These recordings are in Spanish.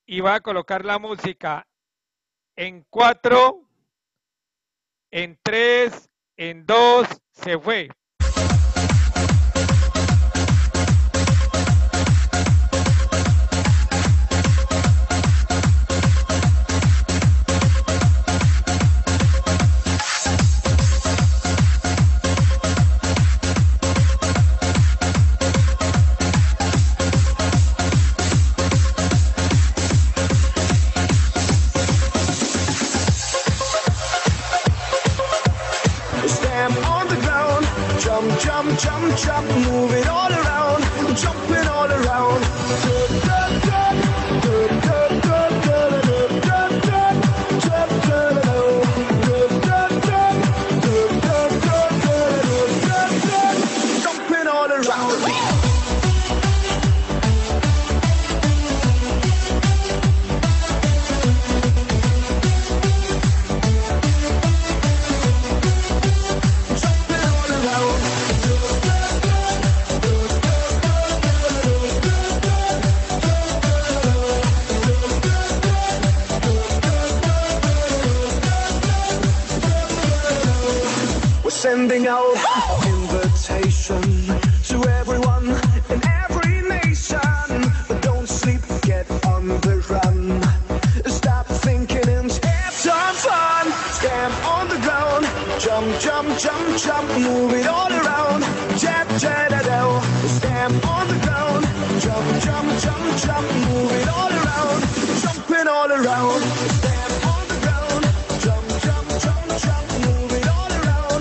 y va a colocar la música en 4, en 3, en 2, se fue. Jump, jump, jump, move it all around, jumping all around. Jumping all around. Sending out invitation to everyone in every nation. But don't sleep, get on the run. Stop thinking and have some fun. Stand on the ground, jump, jump, jump, jump, move it all around. Jab, jab, da, da. Stand on the ground, jump, jump, jump, jump, move it all around. Jumping all around. Stand on the ground, jump, jump, jump, jump, move it all around.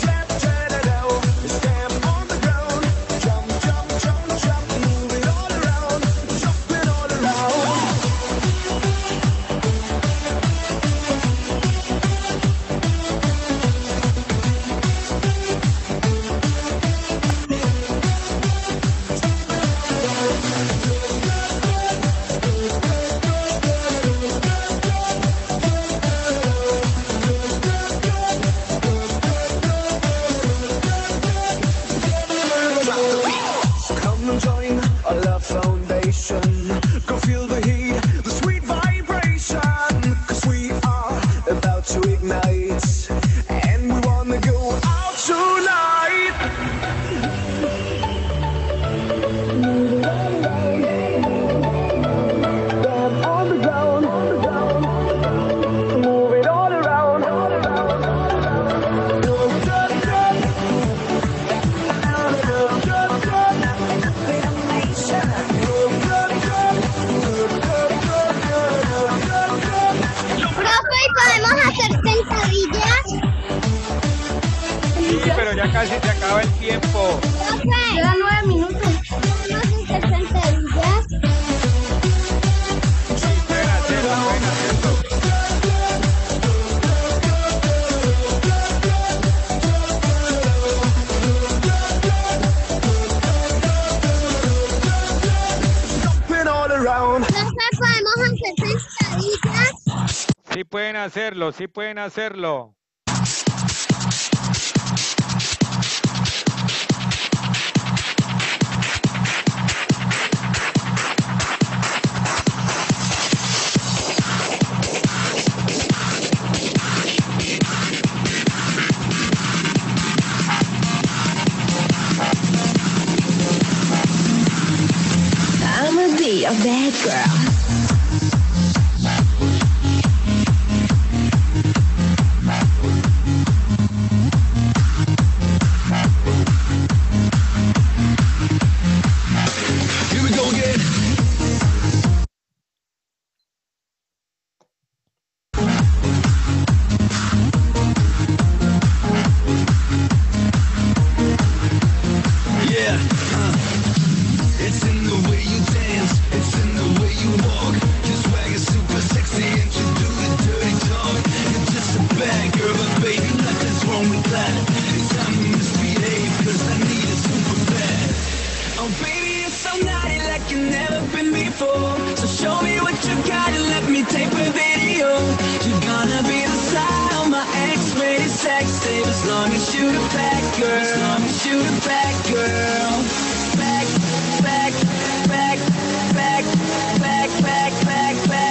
Go feel the heat, the sweet vibration, 'cause we are about to ignite, and we wanna go out tonight. Stand on the ground, move it all around. Sí, pero ya casi se acaba el tiempo. Quedan 9 minutos. ¿Podemos hacer sentadillas? Sí, pueden hacerlo, pueden hacerlo. ¿Profe, podemos hacer sentadillas? Sí pueden hacerlo, sí pueden hacerlo. I'ma be a bad girl. Here we go again. Yeah. It's in the way you dance, it's in the way you walk. Your swag is super sexy and you do the dirty talk. You're just a bad girl, but baby, nothing's wrong with that. It's time you misbehave, 'cause I need it super bad. Oh baby, you're so naughty like you've never been before. So show me what you got and let me take a video. You're gonna be the side of my X-rated sex tape, as long as you the bad girl, as long as you the bad girl. Back, back, back, back, back, back, back, back.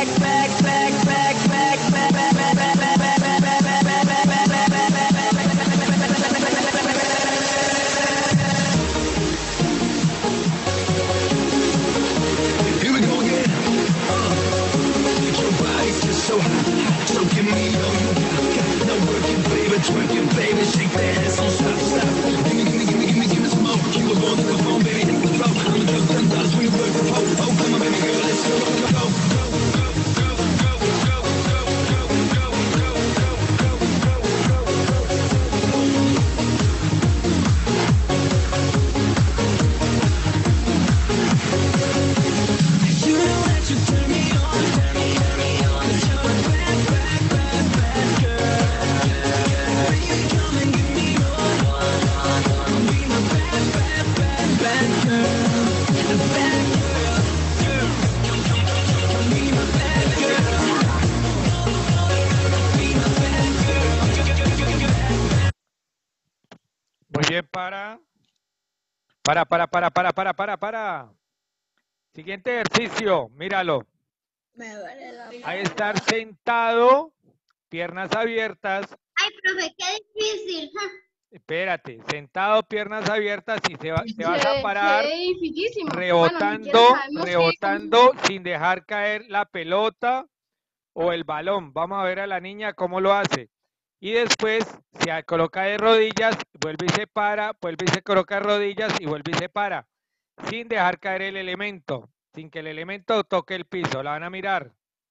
Para. Siguiente ejercicio, míralo. Ahí estar sentado, piernas abiertas. Ay, profe, qué difícil. Espérate, sentado, piernas abiertas y te vas a Se parar ve dificilísimo. rebotando sin dejar caer la pelota o el balón. Vamos a ver a la niña cómo lo hace. Y después se coloca de rodillas, vuelve y se para, vuelve y se coloca de rodillas y vuelve y se para. Sin dejar caer el elemento, sin que el elemento toque el piso. La van a mirar.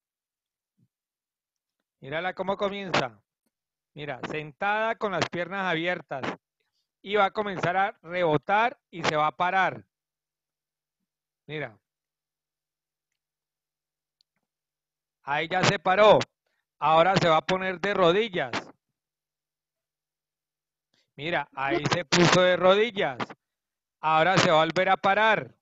Mírala cómo comienza. Mira, sentada con las piernas abiertas. Y va a comenzar a rebotar y se va a parar. Mira. Ahí ya se paró. Ahora se va a poner de rodillas. Mira, ahí se puso de rodillas. Ahora se va a volver a parar.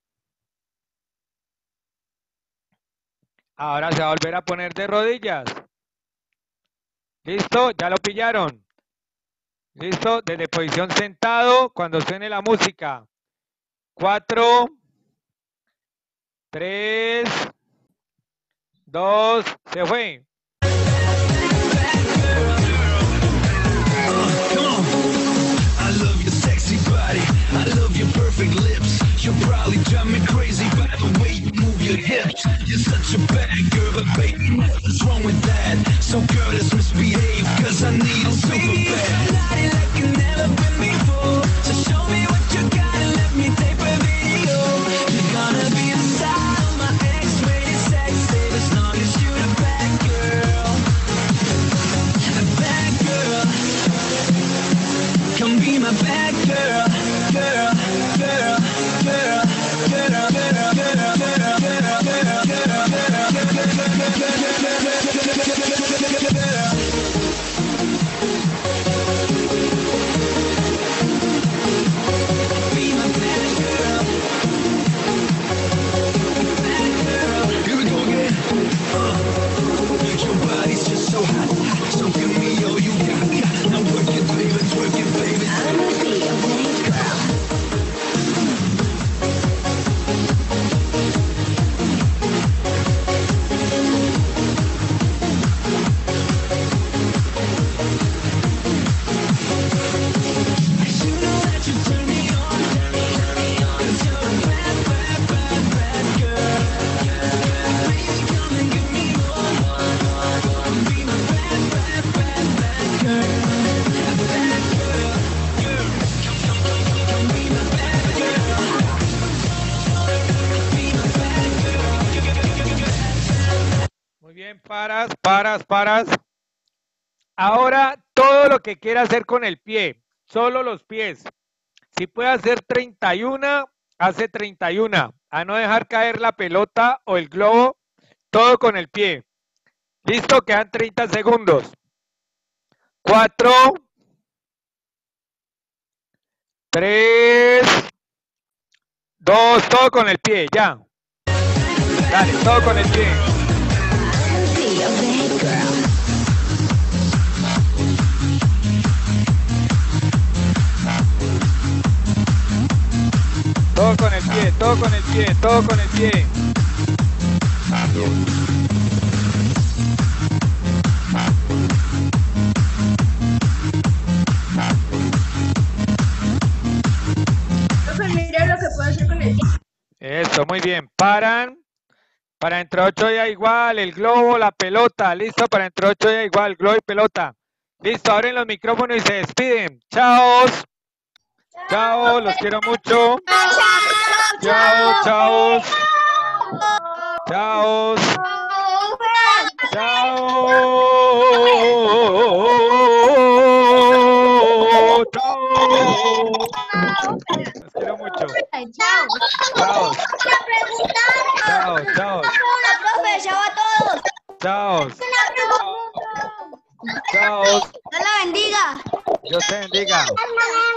Ahora se va a volver a poner de rodillas. ¿Listo? ¿Ya lo pillaron? ¿Listo? Desde posición sentado, cuando suene la música. 4, 3, 2, se fue. I love your sexy body. I love your perfect lips. You'll probably drive me crazy by the way you move your hips. You're such a bad girl, but baby, nothing's wrong with that. So girl, just misbehave, cause I need it super bad. Somebody like you never been before. So show me what you got and let me take a video. You're gonna be the star of my X-rated sex tape as long as you're a bad girl. A bad girl. Come be my bad girl, girl, girl, girl, girl, girl, girl, girl, be my bad girl. Bad girl. Here we go again. Your body's just so hot, hot. So give me all you got. Now work it, baby, twerk it, baby. I'ma be a bad girl. You know that you turn me on. 'Cause you're a bad, bad, bad, bad girl. Baby, come and give me more. Be my bad, bad, bad, bad girl. A bad girl, girl. Come be my bad girl. Be my bad girl. Muy bien, paras. Ahora todo lo que quiera hacer con el pie, solo los pies. Si puede hacer 31, hace 31. A no dejar caer la pelota o el globo, todo con el pie. Listo, quedan 30 segundos. 4, 3, 2, todo con el pie, ya. Dale, todo con el pie. I'ma be a bad girl. Todo con el pie, todo con el pie, todo con el pie. Profe, mira lo que puedo hacer con el tiempo. Eso, muy bien. Paran. Para entre 8 ya igual, el globo, la pelota. Listo, para entre 8 ya igual, globo y pelota. Listo, abren los micrófonos y se despiden. Chao. Chao, los quiero mucho. Chao. Chao. Chao. Los quiero mucho. Chao. Chao. Una pregunta. Chao. Una profe, chao a todos. Chao. Una pregunta. Chao. Dios la bendiga. Dios te bendiga.